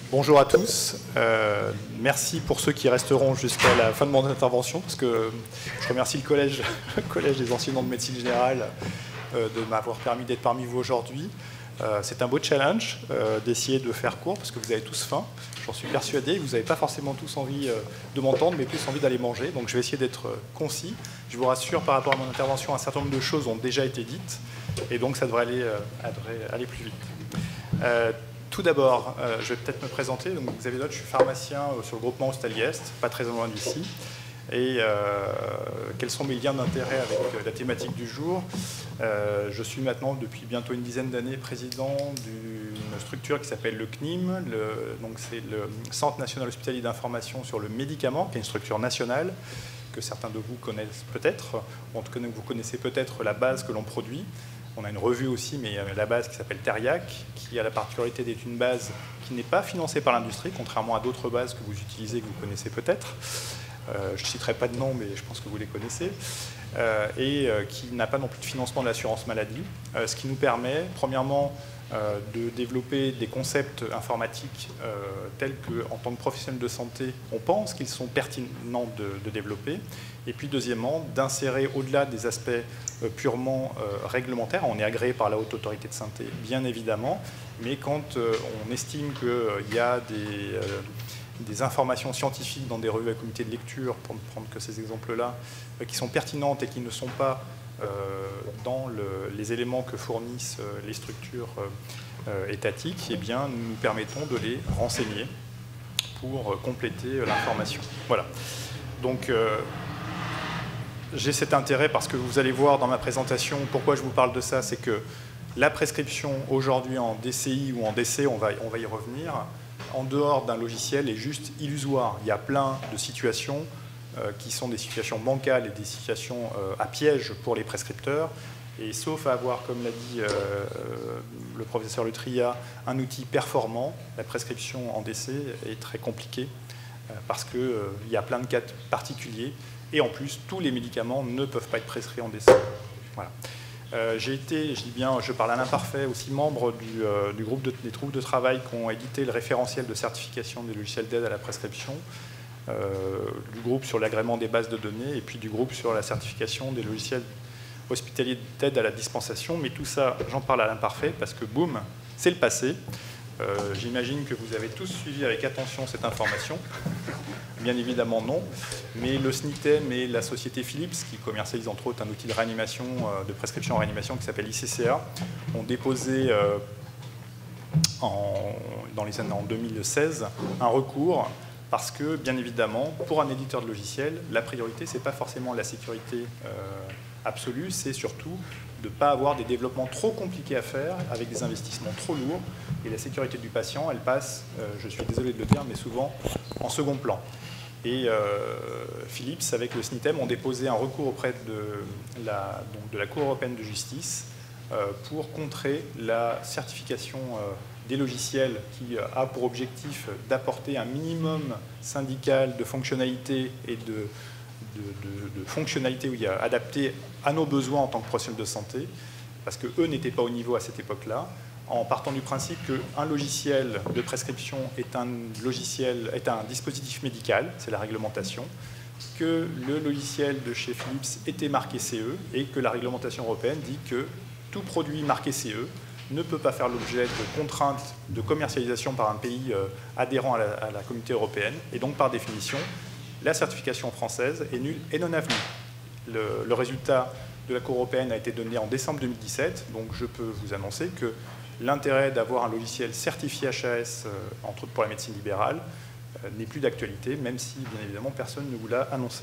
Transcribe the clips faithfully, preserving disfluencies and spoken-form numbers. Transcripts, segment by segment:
Bonjour à tous. Euh, merci pour ceux qui resteront jusqu'à la fin de mon intervention, parce que je remercie le collège, le collège des enseignants de médecine générale euh, de m'avoir permis d'être parmi vous aujourd'hui. Euh, c'est un beau challenge euh, d'essayer de faire court, parce que vous avez tous faim, j'en suis persuadé. Vous n'avez pas forcément tous envie euh, de m'entendre, mais plus envie d'aller manger. Donc je vais essayer d'être euh, concis. Je vous rassure, par rapport à mon intervention, un certain nombre de choses ont déjà été dites, et donc ça devrait aller, euh, devrait aller plus vite. Euh, Tout d'abord, euh, je vais peut-être me présenter. Donc, Xavier Dodge, je suis pharmacien euh, sur le groupement Hospitalier-Est, pas très loin d'ici. Et euh, quels sont mes liens d'intérêt avec euh, la thématique du jour? euh, Je suis maintenant, depuis bientôt une dizaine d'années, président d'une structure qui s'appelle le C N I M. Le, donc c'est le Centre national hospitalier d'information sur le médicament, qui est une structure nationale que certains de vous connaissent peut-être. En tout cas, vous connaissez peut-être la base que l'on produit. On a une revue aussi, mais la base qui s'appelle Teriac, qui a la particularité d'être une base qui n'est pas financée par l'industrie, contrairement à d'autres bases que vous utilisez, que vous connaissez peut-être. Euh, je ne citerai pas de nom, mais je pense que vous les connaissez. Euh, et euh, qui n'a pas non plus de financement de l'assurance maladie. Euh, ce qui nous permet, premièrement, euh, de développer des concepts informatiques euh, tels qu'en tant que professionnel de santé, on pense qu'ils sont pertinents de, de développer. Et puis, deuxièmement, d'insérer au-delà des aspects euh, purement euh, réglementaires. On est agréé par la Haute Autorité de Santé, bien évidemment, mais quand euh, on estime qu'il euh, y a des, euh, des informations scientifiques dans des revues à comité de lecture, pour ne prendre que ces exemples-là, euh, qui sont pertinentes et qui ne sont pas euh, dans le, les éléments que fournissent euh, les structures euh, étatiques, eh bien, nous nous permettons de les renseigner pour euh, compléter euh, l'information. Voilà. Donc, euh, j'ai cet intérêt parce que vous allez voir dans ma présentation, pourquoi je vous parle de ça, c'est que la prescription aujourd'hui en D C I ou en D C, on va, on va y revenir, en dehors d'un logiciel est juste illusoire. Il y a plein de situations euh, qui sont des situations bancales et des situations euh, à piège pour les prescripteurs. Et sauf à avoir, comme l'a dit euh, le professeur Le Triat, un outil performant, la prescription en D C est très compliquée euh, parce qu'il euh, y a plein de cas particuliers. Et en plus, tous les médicaments ne peuvent pas être prescrits en D C. Voilà. Euh, j'ai été, je dis bien, je parle à l'imparfait, aussi membre du, euh, du groupe de, des groupes de travail qui ont édité le référentiel de certification des logiciels d'aide à la prescription, euh, du groupe sur l'agrément des bases de données, et puis du groupe sur la certification des logiciels hospitaliers d'aide à la dispensation. Mais tout ça, j'en parle à l'imparfait, parce que boum, c'est le passé. Euh, J'imagine que vous avez tous suivi avec attention cette information. Bien évidemment non, mais le S N I T E M et la société Philips, qui commercialise entre autres un outil de réanimation, de prescription en réanimation qui s'appelle I C C A, ont déposé euh, en, dans les années en deux mille seize un recours parce que, bien évidemment, pour un éditeur de logiciel, la priorité, ce n'est pas forcément la sécurité euh, absolue, c'est surtout de ne pas avoir des développements trop compliqués à faire avec des investissements trop lourds. Et la sécurité du patient, elle passe, euh, je suis désolé de le dire, mais souvent en second plan. Et euh, Philips, avec le S N I T E M, ont déposé un recours auprès de la, donc de la Cour européenne de justice euh, pour contrer la certification euh, des logiciels qui a pour objectif d'apporter un minimum syndical de fonctionnalités et de De, de, de fonctionnalités où il y a adapté à nos besoins en tant que professionnels de santé, parce qu'eux n'étaient pas au niveau à cette époque-là, en partant du principe qu'un logiciel de prescription est un, logiciel, est un dispositif médical, c'est la réglementation, que le logiciel de chez Philips était marqué C E et que la réglementation européenne dit que tout produit marqué C E ne peut pas faire l'objet de contraintes de commercialisation par un pays adhérent à la, à la communauté européenne, et donc par définition, la certification française est nulle et non avenue. Le, le résultat de la Cour européenne a été donné en décembre deux mille dix-sept, donc je peux vous annoncer que l'intérêt d'avoir un logiciel certifié H A S, euh, entre autres pour la médecine libérale, euh, n'est plus d'actualité, même si, bien évidemment, personne ne vous l'a annoncé.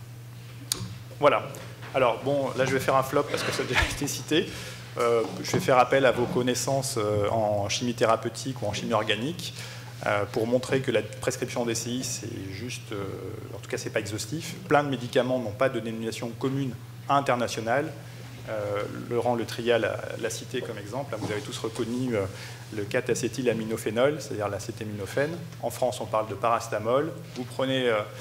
Voilà. Alors, bon, là, je vais faire un flop parce que ça a déjà été cité. Euh, je vais faire appel à vos connaissances euh, en chimie thérapeutique ou en chimie organique, pour montrer que la prescription en D C I, c'est juste, euh, en tout cas, c'est pas exhaustif. Plein de médicaments n'ont pas de dénomination commune internationale. Euh, Laurent Le Triat l'a cité comme exemple. Là, vous avez tous reconnu euh, le quatre acétylaminophénol, c'est-à-dire l'acétaminophène. En France, on parle de paracétamol. Vous prenez euh,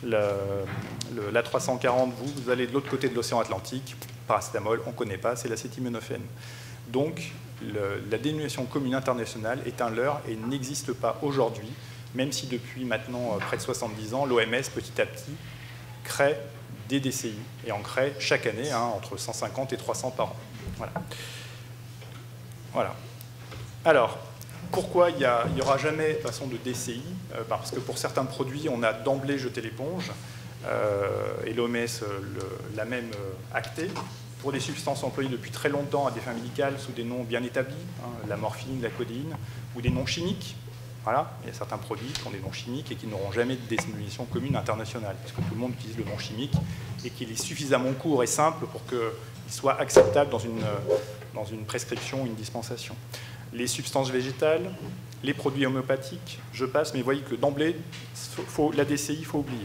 l'A trois cent quarante, vous, vous allez de l'autre côté de l'océan Atlantique. Paracétamol, on ne connaît pas, c'est l'acétaminophène. Donc, le, la dénomination commune internationale est un leurre et n'existe pas aujourd'hui, même si depuis maintenant près de soixante-dix ans, l'O M S, petit à petit, crée des D C I, et en crée chaque année, hein, entre cent cinquante et trois cents par an. Voilà. Voilà. Alors, pourquoi il n'y aura jamais de façon de D C I? euh, Parce que pour certains produits, on a d'emblée jeté l'éponge, euh, et l'O M S l'a même euh, acté. Pour des substances employées depuis très longtemps à des fins médicales sous des noms bien établis, hein, la morphine, la codéine, ou des noms chimiques. Voilà, il y a certains produits qui ont des noms chimiques et qui n'auront jamais de dénomination commune internationale, parce que tout le monde utilise le nom chimique et qu'il est suffisamment court et simple pour qu'il soit acceptable dans une, dans une prescription ou une dispensation. Les substances végétales, les produits homéopathiques, je passe, mais vous voyez que d'emblée, la D C I, il faut oublier.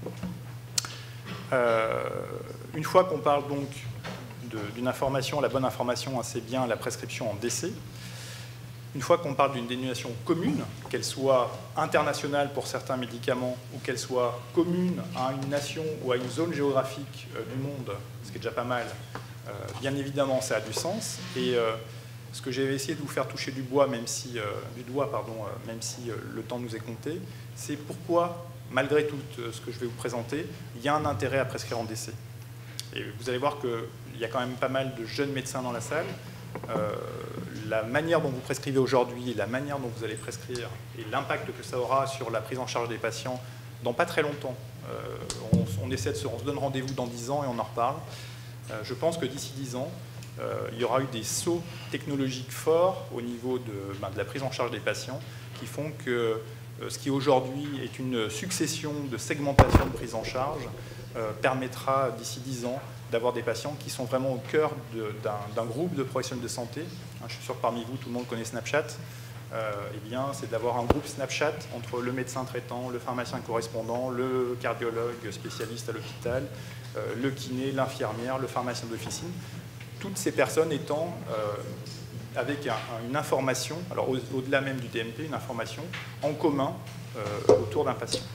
Euh, une fois qu'on parle donc d'une information, la bonne information, hein, c'est bien la prescription en D C. Une fois qu'on parle d'une dénomination commune, qu'elle soit internationale pour certains médicaments ou qu'elle soit commune à une nation ou à une zone géographique euh, du monde, ce qui est déjà pas mal, euh, bien évidemment ça a du sens. Et euh, ce que j'ai essayé de vous faire toucher du bois, même si, euh, du doigt, pardon, euh, même si euh, le temps nous est compté, c'est pourquoi, malgré tout euh, ce que je vais vous présenter, il y a un intérêt à prescrire en D C. Et vous allez voir qu'il y a quand même pas mal de jeunes médecins dans la salle. Euh, la manière dont vous prescrivez aujourd'hui, la manière dont vous allez prescrire et l'impact que ça aura sur la prise en charge des patients dans pas très longtemps. Euh, on, on, essaie de se, on se donne rendez-vous dans dix ans et on en reparle. Euh, je pense que d'ici dix ans, euh, il y aura eu des sauts technologiques forts au niveau de, ben, de la prise en charge des patients qui font que euh, ce qui aujourd'hui est une succession de segmentation de prise en charge euh, permettra d'ici dix ans d'avoir des patients qui sont vraiment au cœur d'un groupe de professionnels de santé. Je suis sûr que parmi vous, tout le monde connaît Snapchat. Euh, eh bien, c'est d'avoir un groupe Snapchat entre le médecin traitant, le pharmacien correspondant, le cardiologue spécialiste à l'hôpital, euh, le kiné, l'infirmière, le pharmacien d'officine. Toutes ces personnes étant euh, avec un, une information, alors au-delà même du T M P, une information en commun euh, autour d'un patient.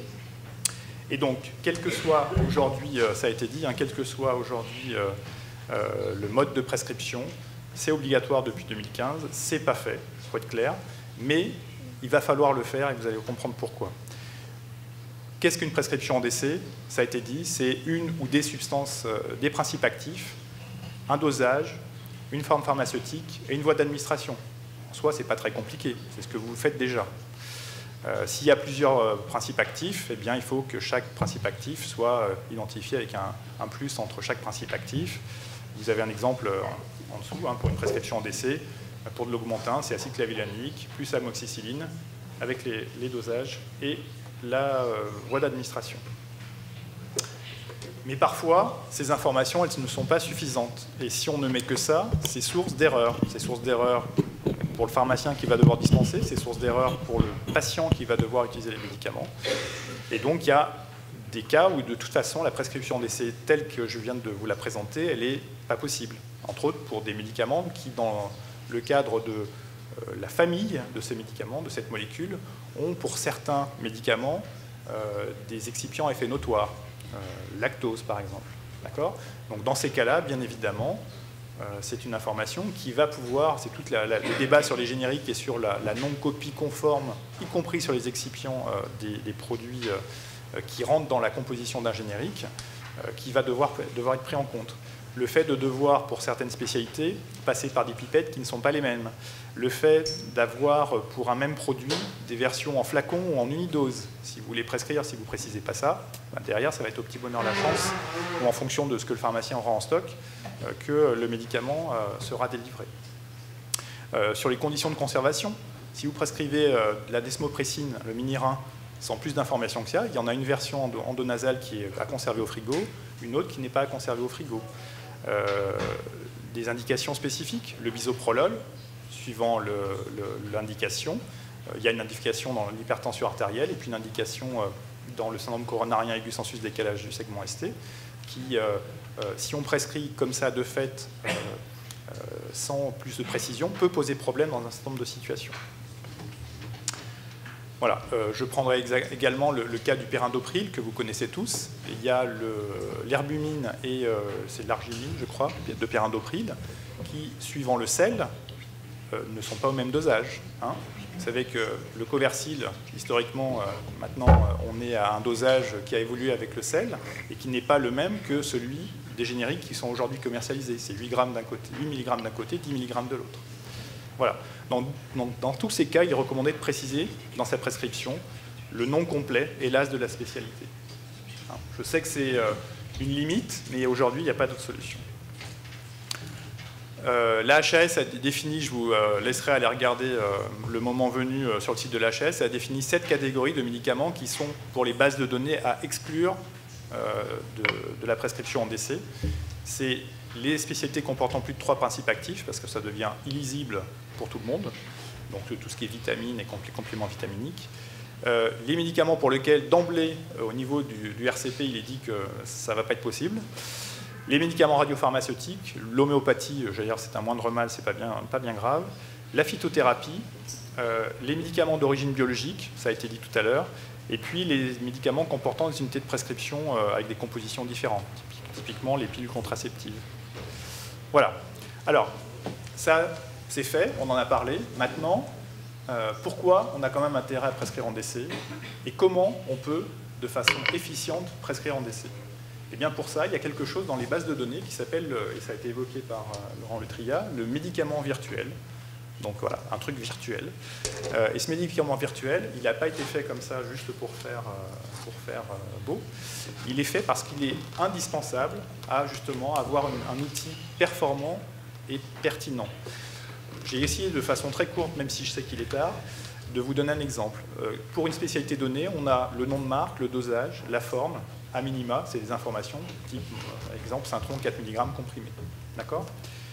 Et donc, quel que soit aujourd'hui, ça a été dit, hein, quel que soit aujourd'hui euh, euh, le mode de prescription, c'est obligatoire depuis deux mille quinze, c'est pas fait, il faut être clair, mais il va falloir le faire et vous allez comprendre pourquoi. Qu'est-ce qu'une prescription en D C? Ça a été dit, c'est une ou des substances, euh, des principes actifs, un dosage, une forme pharmaceutique et une voie d'administration. En soi, c'est pas très compliqué, c'est ce que vous faites déjà. Euh, S'il y a plusieurs euh, principes actifs, eh bien, il faut que chaque principe actif soit euh, identifié avec un, un plus entre chaque principe actif. Vous avez un exemple euh, en dessous, hein, pour une prescription en D C. Pour de l'augmentin, c'est acéclavulanique plus amoxicilline avec les, les dosages et la euh, voie d'administration. Mais parfois, ces informations, elles ne sont pas suffisantes. Et si on ne met que ça, c'est source d'erreur. C'est source d'erreur pour le pharmacien qui va devoir dispenser, c'est source d'erreur pour le patient qui va devoir utiliser les médicaments. Et donc, il y a des cas où, de toute façon, la prescription D C telle que je viens de vous la présenter, elle n'est pas possible. Entre autres, pour des médicaments qui, dans le cadre de euh, la famille de ces médicaments, de cette molécule, ont, pour certains médicaments, euh, des excipients à effet notoire. Euh, lactose, par exemple. D'accord ? Donc, dans ces cas-là, bien évidemment, Euh, c'est une information qui va pouvoir, c'est tout la, la, le débat sur les génériques et sur la, la non-copie conforme, y compris sur les excipients euh, des, des produits euh, qui rentrent dans la composition d'un générique, euh, qui va devoir, devoir être pris en compte. Le fait de devoir, pour certaines spécialités, passer par des pipettes qui ne sont pas les mêmes. Le fait d'avoir, pour un même produit, des versions en flacon ou en unidose. Si vous voulez prescrire, si vous ne précisez pas ça, ben derrière, ça va être au petit bonheur la chance, ou en fonction de ce que le pharmacien aura en stock, euh, que le médicament euh, sera délivré. Euh, sur les conditions de conservation, si vous prescrivez euh, de la desmopressine, le Minirin, sans plus d'informations que ça, il y en a une version endonasale qui est à conserver au frigo, une autre qui n'est pas à conserver au frigo. Euh, des indications spécifiques, le bisoprolol, suivant l'indication. Euh, il y a une indication dans l'hypertension artérielle et puis une indication euh, dans le syndrome coronarien aigu sensus décalage du segment S T, qui, euh, euh, si on prescrit comme ça de fait, euh, euh, sans plus de précision, peut poser problème dans un certain nombre de situations. Voilà, euh, je prendrai également le, le cas du périndopril, que vous connaissez tous. Il y a l'herbumine et euh, c'est l'argiline, je crois, de périndopril, qui, suivant le sel, euh, ne sont pas au même dosage. Hein. Vous savez que le Coversil, historiquement, euh, maintenant, euh, on est à un dosage qui a évolué avec le sel et qui n'est pas le même que celui des génériques qui sont aujourd'hui commercialisés. C'est huit grammes d'un côté, huit milligrammes d'un côté, dix milligrammes de l'autre. Voilà. Dans, dans, dans tous ces cas, il est recommandé de préciser dans sa prescription le nom complet et l'as de la spécialité. Hein. Je sais que c'est euh, une limite, mais aujourd'hui, il n'y a pas d'autre solution. Euh, L'A H A S a défini, je vous euh, laisserai aller regarder euh, le moment venu euh, sur le site de l'A H A S, a défini sept catégories de médicaments qui sont pour les bases de données à exclure euh, de, de la prescription en décès. C'est les spécialités comportant plus de trois principes actifs, parce que ça devient illisible pour tout le monde, donc tout ce qui est vitamines et compléments vitaminiques. Euh, les médicaments pour lesquels d'emblée, euh, au niveau du, du R C P, il est dit que ça ne va pas être possible. Les médicaments radiopharmaceutiques, l'homéopathie, j'allais dire c'est un moindre mal, c'est pas bien, pas bien grave. La phytothérapie, euh, les médicaments d'origine biologique, ça a été dit tout à l'heure, et puis les médicaments comportant des unités de prescription euh, avec des compositions différentes, typiquement les pilules contraceptives. Voilà. Alors, ça c'est fait, on en a parlé. Maintenant, euh, pourquoi on a quand même intérêt à prescrire en décès et comment on peut, de façon efficiente, prescrire en décès? Et bien pour ça, il y a quelque chose dans les bases de données qui s'appelle, et ça a été évoqué par Laurent Letria, le médicament virtuel. Donc voilà, un truc virtuel. Euh, et ce médicament virtuel, il n'a pas été fait comme ça juste pour faire, euh, pour faire euh, beau. Il est fait parce qu'il est indispensable à justement avoir une, un outil performant et pertinent. J'ai essayé de façon très courte, même si je sais qu'il est tard, de vous donner un exemple. Euh, pour une spécialité donnée, on a le nom de marque, le dosage, la forme, à minima, c'est des informations, type, par exemple, Syntron quatre milligrammes comprimé. D'accord ?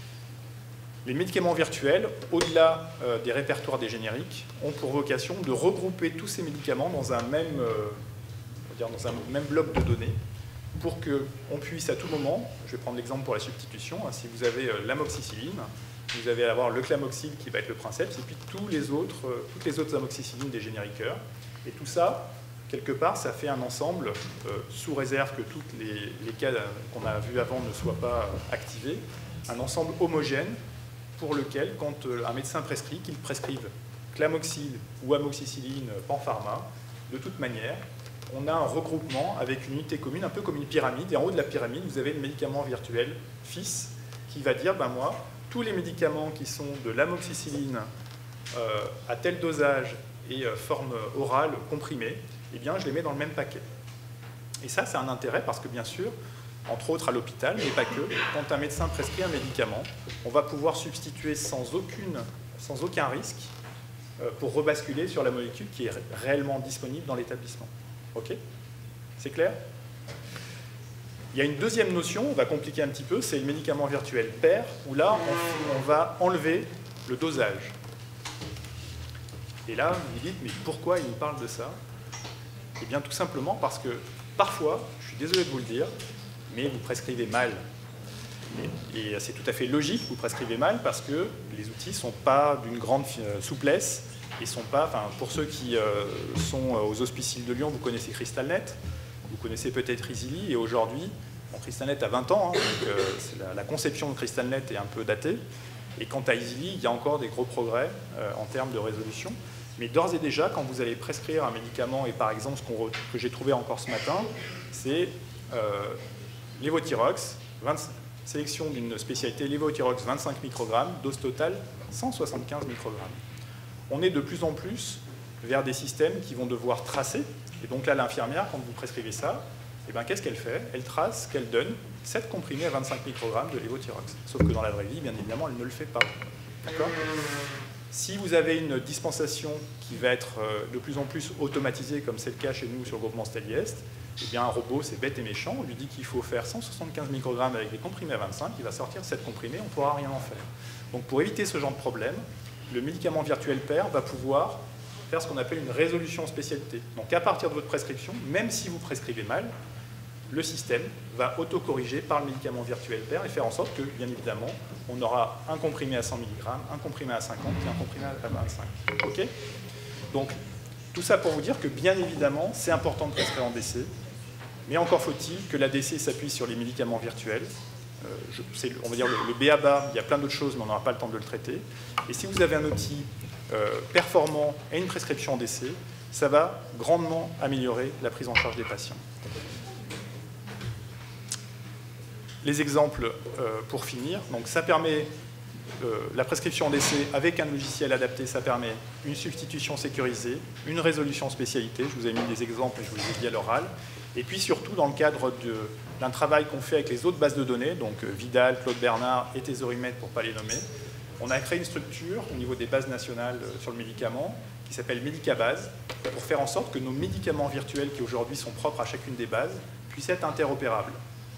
Les médicaments virtuels, au-delà euh, des répertoires des génériques, ont pour vocation de regrouper tous ces médicaments dans un même, euh, on va dire dans un même bloc de données pour qu'on puisse à tout moment, je vais prendre l'exemple pour la substitution, hein, si vous avez euh, l'amoxicilline, vous allez avoir le clamoxyl qui va être le princeps, et puis tous les autres, euh, toutes les autres amoxicillines des génériqueurs. Et tout ça, quelque part, ça fait un ensemble, euh, sous réserve que tous les, les cas qu'on a vus avant ne soient pas euh, activés, un ensemble homogène pour lequel, quand euh, un médecin prescrit, qu'il prescrive clamoxyl ou amoxicilline Panpharma, de toute manière, on a un regroupement avec une unité commune, un peu comme une pyramide, et en haut de la pyramide, vous avez le médicament virtuel fils qui va dire, ben moi, tous les médicaments qui sont de l'amoxicilline euh, à tel dosage et euh, forme orale comprimée, eh bien, je les mets dans le même paquet. Et ça, c'est un intérêt parce que, bien sûr, entre autres à l'hôpital, mais pas que, quand un médecin prescrit un médicament, on va pouvoir substituer sans, aucune, sans aucun risque euh, pour rebasculer sur la molécule qui est réellement disponible dans l'établissement. OK ? C'est clair ? Il y a une deuxième notion, on va compliquer un petit peu, c'est le médicament virtuel pair, où là, on, on va enlever le dosage. Et là, vous vous dites, mais pourquoi il nous parle de ça ? Eh bien, tout simplement parce que, parfois, je suis désolé de vous le dire, mais vous prescrivez mal. Et, et c'est tout à fait logique, vous prescrivez mal, parce que les outils ne sont pas d'une grande souplesse, et sont pas, enfin, pour ceux qui euh, sont aux Hospices Île de Lyon, vous connaissez Crystalnet, vous connaissez peut-être Easily, et aujourd'hui, bon, Crystalnet a vingt ans, hein, donc euh, la, la conception de Crystalnet est un peu datée, et quant à Easily, il y a encore des gros progrès euh, en termes de résolution. Mais d'ores et déjà, quand vous allez prescrire un médicament, et par exemple, ce qu'on, que j'ai trouvé encore ce matin, c'est euh, Levothyrox, sélection d'une spécialité Levothyrox vingt-cinq microgrammes, dose totale cent soixante-quinze microgrammes. On est de plus en plus vers des systèmes qui vont devoir tracer. Et donc là, l'infirmière, quand vous prescrivez ça, eh ben, qu'est-ce qu'elle fait? Elle trace qu'elle donne sept comprimés à vingt-cinq microgrammes de Levothyrox. Sauf que dans la vraie vie, bien évidemment, elle ne le fait pas. D'accord ? Si vous avez une dispensation qui va être de plus en plus automatisée, comme c'est le cas chez nous sur le groupement Stelliest, eh bien un robot, c'est bête et méchant, on lui dit qu'il faut faire cent soixante-quinze microgrammes avec des comprimés à vingt-cinq, il va sortir sept comprimés, on ne pourra rien en faire. Donc pour éviter ce genre de problème, le médicament virtuel pair va pouvoir faire ce qu'on appelle une résolution spécialité. Donc à partir de votre prescription, même si vous prescrivez mal, le système va autocorriger par le médicament virtuel pair et faire en sorte que, bien évidemment, on aura un comprimé à cent milligrammes, un comprimé à cinquante et un comprimé à vingt-cinq. OK ? Donc, tout ça pour vous dire que, bien évidemment, c'est important de prescrire en D C, mais encore faut-il que la D C s'appuie sur les médicaments virtuels c'est, on va dire, le, le B A B A, il y a plein d'autres choses, mais on n'aura pas le temps de le traiter. Et si vous avez un outil euh, performant et une prescription en décès, ça va grandement améliorer la prise en charge des patients. Les exemples euh, pour finir, donc ça permet euh, la prescription en décès avec un logiciel adapté, ça permet une substitution sécurisée, une résolution spécialité, je vous ai mis des exemples et je vous les ai dit à l'oral, et puis surtout dans le cadre d'un travail qu'on fait avec les autres bases de données, donc euh, Vidal, Claude Bernard et Thesaurimètre pour ne pas les nommer, on a créé une structure au niveau des bases nationales euh, sur le médicament qui s'appelle Medicabase pour faire en sorte que nos médicaments virtuels qui aujourd'hui sont propres à chacune des bases puissent être interopérables.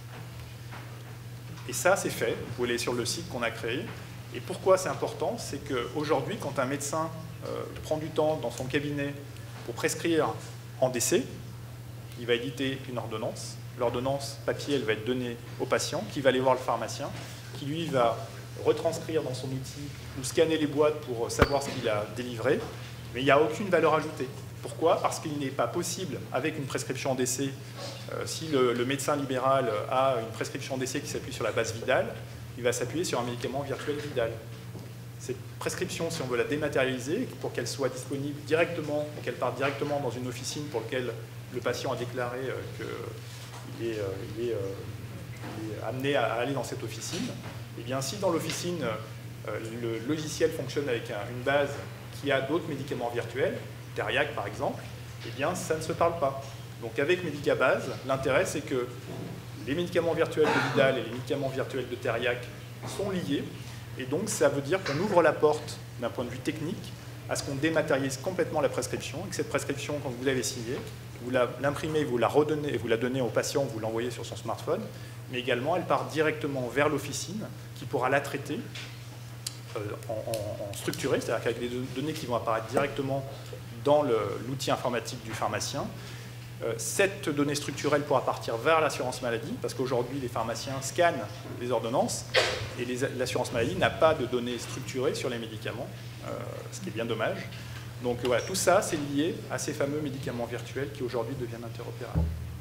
Et ça, c'est fait. Vous pouvez aller sur le site qu'on a créé. Et pourquoi c'est important? C'est qu'aujourd'hui, quand un médecin euh, prend du temps dans son cabinet pour prescrire en décès, il va éditer une ordonnance. L'ordonnance papier, elle va être donnée au patient, qui va aller voir le pharmacien, qui lui va retranscrire dans son outil ou scanner les boîtes pour savoir ce qu'il a délivré. Mais il n'y a aucune valeur ajoutée. Pourquoi? Parce qu'il n'est pas possible, avec une prescription en décès, euh, si le, le médecin libéral a une prescription en décès qui s'appuie sur la base Vidal, il va s'appuyer sur un médicament virtuel Vidal. Cette prescription, si on veut la dématérialiser, pour qu'elle soit disponible directement, et qu'elle parte directement dans une officine pour laquelle le patient a déclaré euh, qu'il est, euh, il est, euh, il est amené à aller dans cette officine, et bien si dans l'officine, euh, le logiciel fonctionne avec un, une base qui a d'autres médicaments virtuels, Teriac par exemple, eh bien ça ne se parle pas. Donc avec Medicabase, l'intérêt c'est que les médicaments virtuels de Vidal et les médicaments virtuels de Teriac sont liés, et donc ça veut dire qu'on ouvre la porte d'un point de vue technique à ce qu'on dématérialise complètement la prescription, et que cette prescription, quand vous l'avez signée, vous l'imprimez, vous la redonnez, vous la donnez au patient, vous l'envoyez sur son smartphone, mais également elle part directement vers l'officine qui pourra la traiter euh, en, en, en structuré, c'est-à-dire qu'avec des données qui vont apparaître directement dans l'outil informatique du pharmacien. Euh, cette donnée structurelle pourra partir vers l'assurance maladie, parce qu'aujourd'hui, les pharmaciens scannent les ordonnances, et l'assurance maladie n'a pas de données structurées sur les médicaments, euh, ce qui est bien dommage. Donc voilà, tout ça, c'est lié à ces fameux médicaments virtuels qui aujourd'hui deviennent interopérables.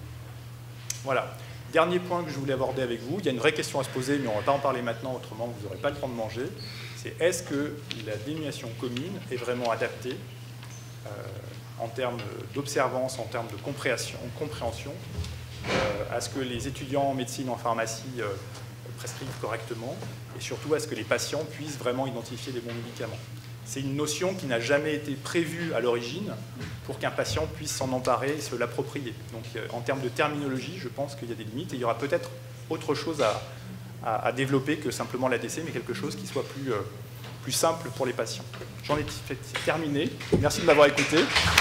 Voilà. Dernier point que je voulais aborder avec vous, il y a une vraie question à se poser, mais on ne va pas en parler maintenant, autrement vous n'aurez pas le temps de manger, c'est est-ce que la dénuation commune est vraiment adaptée Euh, en termes d'observance, en termes de compréhension, compréhension euh, à ce que les étudiants en médecine, en pharmacie euh, prescrivent correctement, et surtout à ce que les patients puissent vraiment identifier les bons médicaments. C'est une notion qui n'a jamais été prévue à l'origine pour qu'un patient puisse s'en emparer et se l'approprier. Donc euh, en termes de terminologie, je pense qu'il y a des limites, et il y aura peut-être autre chose à, à, à développer que simplement l'A D C, mais quelque chose qui soit plus... Euh, plus simple pour les patients. J'en ai terminé. Merci de m'avoir écouté.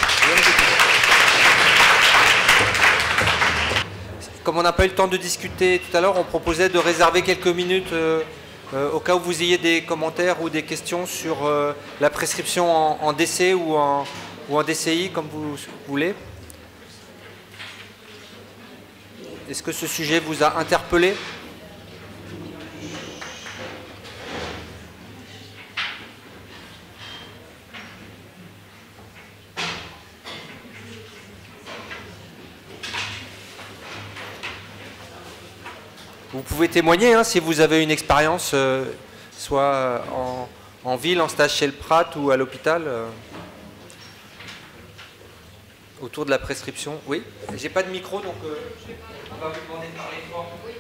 Comme on n'a pas eu le temps de discuter tout à l'heure, on proposait de réserver quelques minutes euh, euh, au cas où vous ayez des commentaires ou des questions sur euh, la prescription en, en D C ou en, ou en D C I, comme vous voulez. Est-ce que ce sujet vous a interpellé ? Vous pouvez témoigner hein, si vous avez une expérience, euh, soit en, en ville, en stage chez le Prat ou à l'hôpital, euh, autour de la prescription. Oui, j'ai pas de micro, donc euh, on va vous demander de parler fort. Oui.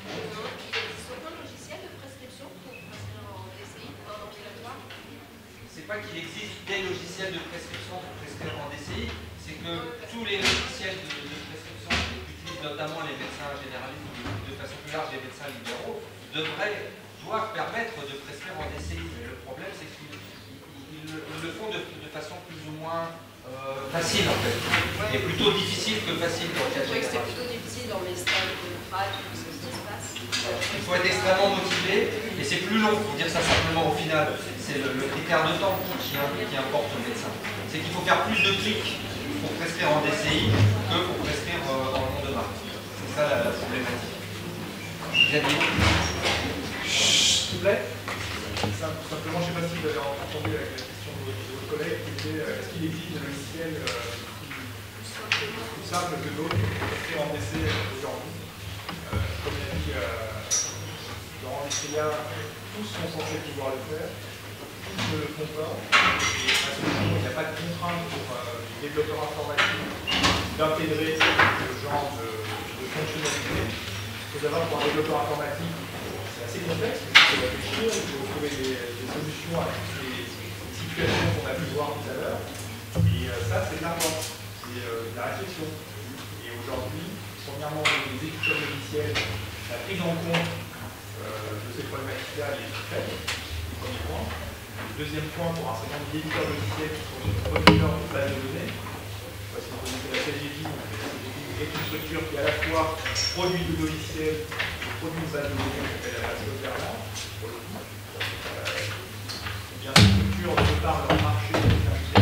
C'est pas qu'il existe des logiciels de prescription pour prescrire en D C I, c'est que tous les logiciels de, de prescription qu'utilisent notamment les médecins généralistes, de façon plus large les médecins libéraux, devraient, doivent permettre de prescrire en D C I. Mais le problème, c'est qu'ils ils, ils, ils le font de, de façon plus ou moins euh, facile, en fait. Et plutôt difficile que facile. Je trouvais que c'était plutôt difficile dans les stages de Prat, tout ce qui se passe. Il faut être extrêmement motivé, et c'est plus long, il faut dire ça simplement au final. C'est le, le critère de temps qui, qui, qui importe au médecin. C'est qu'il faut faire plus de clics pour prescrire en D C I que pour prescrire euh, en nom de marque. C'est ça la, la problématique. Xavier. S'il vous plaît. Simplement, je ne sais pas si vous avez entendu la question de votre collègue qui était euh, est-ce qu'il existe des logiciels euh, plus simples que d'autres pour prescrire en D C aujourd'hui euh, comme l'a dit euh, Laurent Vitria, tous sont censés pouvoir le faire, tous ne le font pas. Et à ce jour, il n'y a pas de contrainte pour euh, les développeurs informatiques d'intégrer ce genre de, de fonctionnalité. Il faut savoir que pour un développeur informatique, c'est assez complexe, il faut réfléchir, il faut trouver des, des solutions à toutes les situations qu'on a pu voir tout à l'heure. Et euh, ça, c'est de l'argent, c'est euh, de la réflexion. Et aujourd'hui, premièrement, les éditeurs logiciels, la prise en compte euh, de ces problématiques-là est faite, le premier point. Le deuxième point, pour un certain nombre d'éditeurs logiciels qui sont des producteurs de bases de données, parce que vous connaissez la C G I, la C G I est une structure qui à la fois produit du logiciel et produit une base de données qui s'appelle la base Opera, pour le coup. Euh, et bien, ces structures, de par leur marché, c'est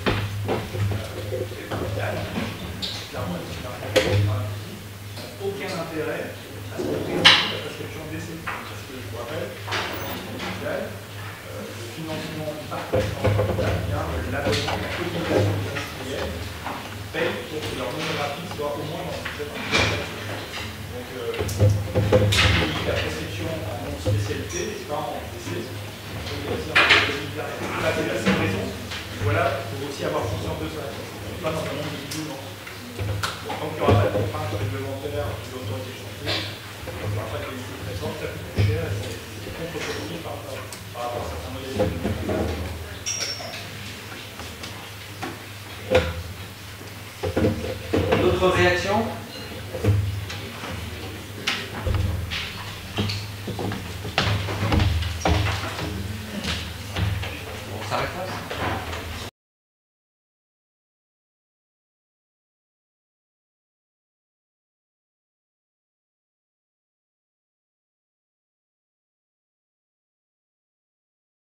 final, clairement, elles sont aucun intérêt à ce qu'on présente la prescription d'essai. Parce que je vous rappelle, en digital, euh, le financement du partage dans le capital vient de l'abonnement de la cotisation des industriels qui payent pour que leur monographie soit au moins dans cette institution. Donc, euh, la prescription en non-spécialité n'est pas en essai. Donc, il y a aussi un peu de militaire. Là, c'est la seule raison. Voilà, il faut aussi avoir conscience de ça. On n'est pas dans un monde de mouvement. Tant qu'il n'y aura pas de contraintes réglementaires de l'autorité de santé, il n'y aura pas de qualité très forte, ça coûte plus cher et c'est contre-productif par, par rapport à certains modèles de D'autres réactions? On s'arrête là?